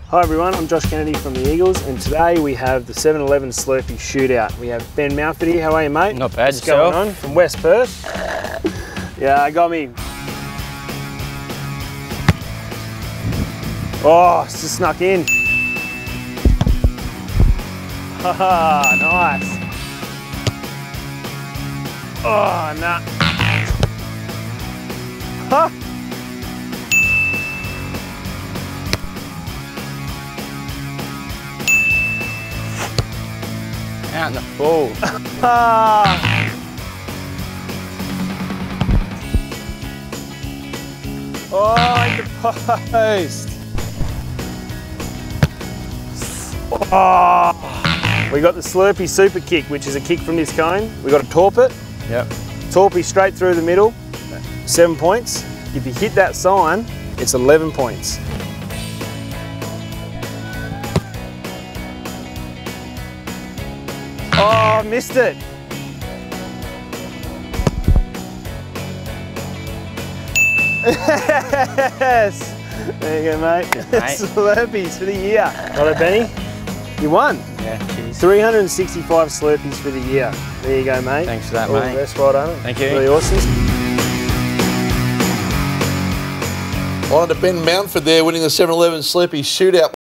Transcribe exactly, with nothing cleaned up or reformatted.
Hi everyone, I'm Josh Kennedy from the Eagles, and today we have the seven eleven Slurpee Shootout. We have Ben Mountford here. How are you, mate? Not bad. What's yourself? going on? From West Perth. Yeah, I got me. Oh, it's just snuck in. Haha, nice. Oh, nah. Huh? Out in the ball. Ah. Oh, in the post. Oh. We got the Slurpee Super Kick, which is a kick from this cone. We got to torp it. Yep. Torpy straight through the middle, seven points. If you hit that sign, it's eleven points. Oh, missed it. Yes. There you go, mate. Good, mate. Slurpees for the year. Got it, Benny? You won. Yeah, cheers. three hundred sixty-five Slurpees for the year. There you go, mate. Thanks for that, All mate. the best, well done. Thank you. Really awesome. On to Ben Mountford there, winning the seven eleven Slurpee Shootout.